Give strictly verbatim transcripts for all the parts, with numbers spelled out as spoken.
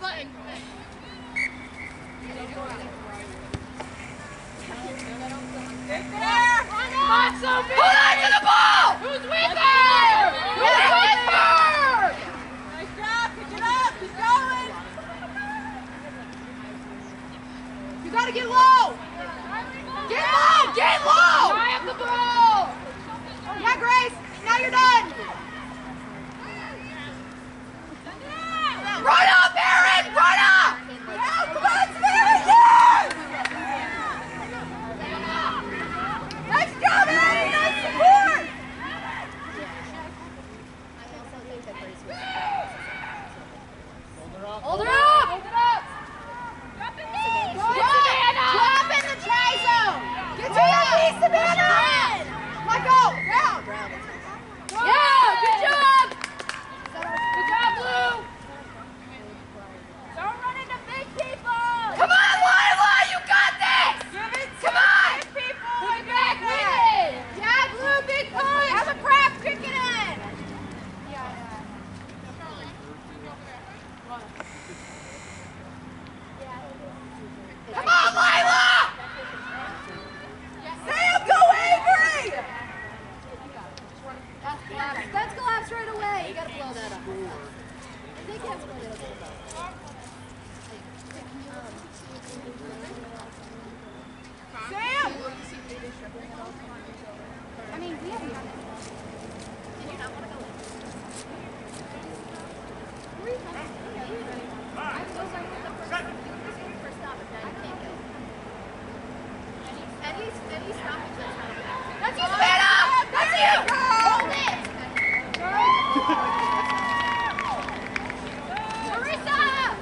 button. Get there! Come on, Sophie! Hold on to the ball! Who's with her? Who's with her? Nice job! Pick it up! Keep going! You gotta get low! Get low! Get low! Try up the ball! Yeah, Grace! Now you're done! Run up, Aaron! Run up! Yeah, come on, Samara! Yes! Nice job, Aaron! Nice support! Hold her up! Hold it up! Drop in the Savannah! Drop in the try zone! Get to your knee, Savannah! Let go! Down! Yeah! Good job! Good job, Blue! Don't run into big people! Come on, Lila! You got this! Give it to Come on! Big people! Put it back with it! Yeah, Blue, big push! Have a crack, kick it in! Come on, Lila! Sam, go Avery! That's collapse. That's collapse right away. You gotta blow that up. They can't blow that up. Sam! I mean, we have done it. Did you not want to go in? Three minutes. I'm so sorry. This is your first stop, but now you can't go. Eddie's, Eddie's stopping just now. That's you, Savannah! That's you! Hold it! Marissa!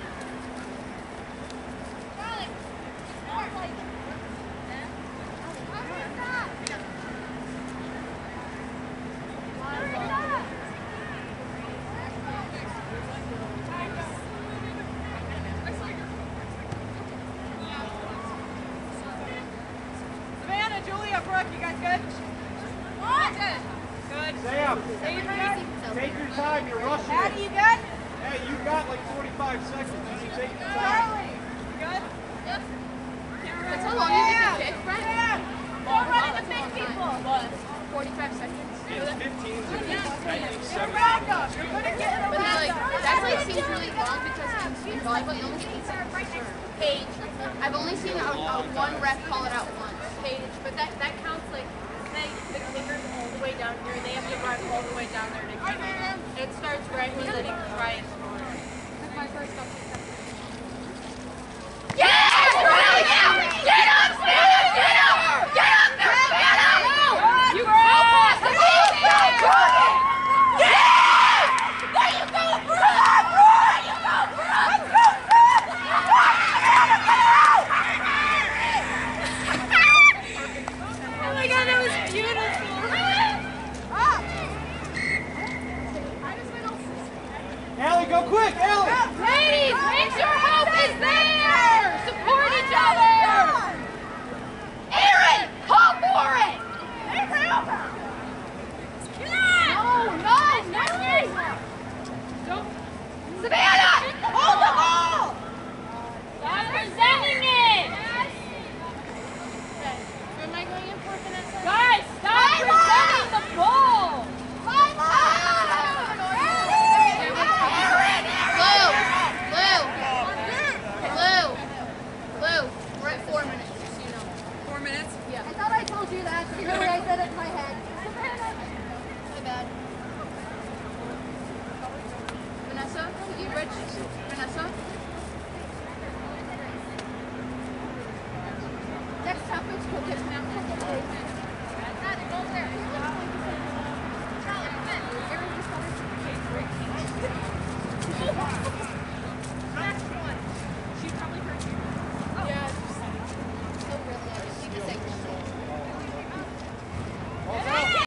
Savannah, Julia, Brooke, you guys good? Good. Good. Sam, Avery? take your time. You're rushing Maddie, it. you good? Hey, you've got like forty-five seconds. You should take your time. Charlie, you good? Yep. That's how long you think it takes, Brent? Don't run into big people. What? forty-five seconds? It's fifteen to You're seven. backup. You're good at getting But around. like, that like seems really long because in, in volleyball you only get eight seconds per serve. Paige, I've only seen a, a one ref call it out once. Paige, but that, that counts like, they, the clicker's all the way down here, they have to run all the way down there to keep it. It starts right when the right. That's my first stop. Yes! Really now! Get up, Savannah! Get up! Get up there, Savannah! You go past the ball there! Yes! There you go, Brooke! Come on, Brooke! There you go, Brooke! Let's go, Brooke! Come on, Savannah! Get out! Oh my God, that was beautiful! Up! Allie, go quick, Allie! Ladies, make sure help is there! Support each other! Aaron, call for it! No, no, no! Don't. Savannah, hold the ball! Stop presenting it! Who am I going in for, Vanessa? Guys, stop presenting the ball! Four minutes, just so you know. Four minutes? Yeah. I thought I told you that. Really, I said it in my head. My bad. Vanessa, you Rich? Vanessa? Next topic, we'll get now.